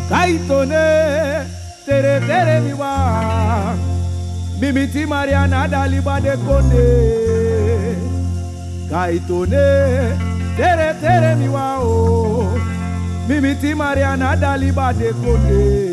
Kaitone, tere tere miwa. Mimiti Mariana daliba de konde. Kaitone, tere tere miwa o. Mimiti Mariana daliba de konde.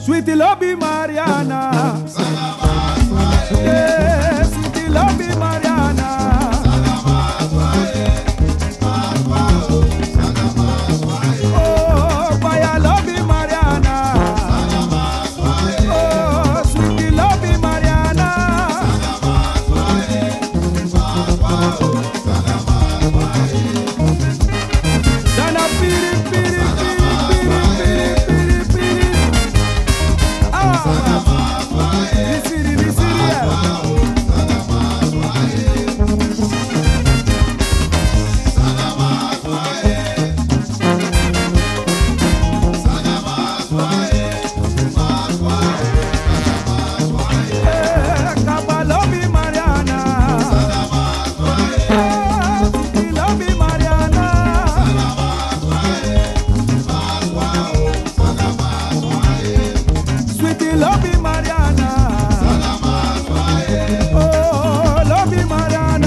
Sweetie Lobby Mariana. Yeah, Sweetie Lobby Mariana. Oh, Paya Lobby Mariana. Oh, Sweetie Lobby Mariana. Sana piri piri piri piri piri piri. Visiri visiri. Kabalobi Mariana. Lobby Mariana. Sweetie Lobby Mariana. Oh, Lobby Mariana.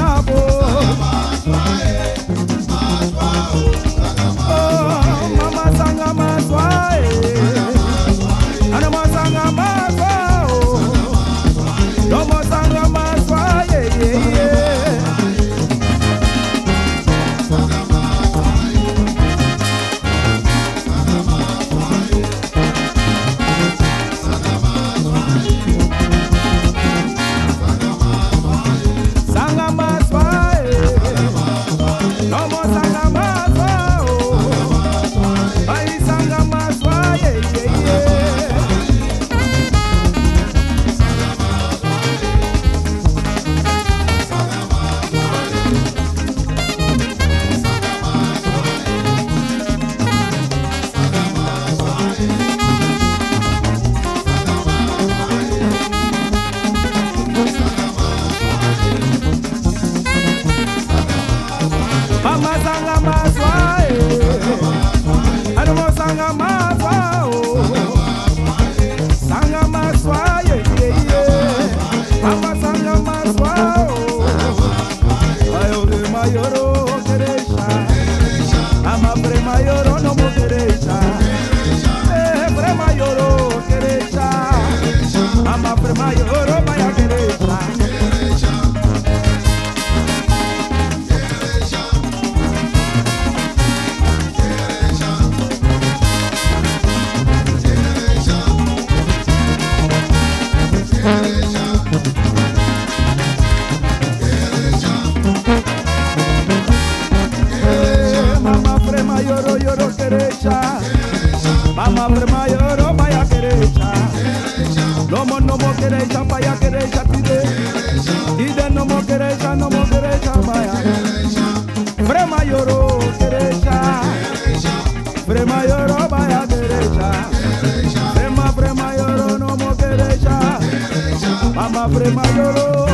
Oh, Mama Sanga Maswai. Ana Masanga Maswai. Mama Sanga Maswai. Sanga Maswai. Mama Sanga Maswai. Ai Sanga Maswai. Mama Sanga Maswai. Ano Sanga Maswai. Sanga Maswai. Mama Sanga Maswai. Ayo de mayoro querecha. Ama pre mayoro no mo querecha. Pre mayoro querecha. Ama pre mayoro vaya querecha. Mama prema yoro yoro querecha. Mama prema yoro vaya querecha. No mo querecha vaya querecha pide. Pide no mo querecha vaya. Prema yoro querecha. Prema yoro vaya querecha. Prema yoro no mo querecha. Mama prema yoro.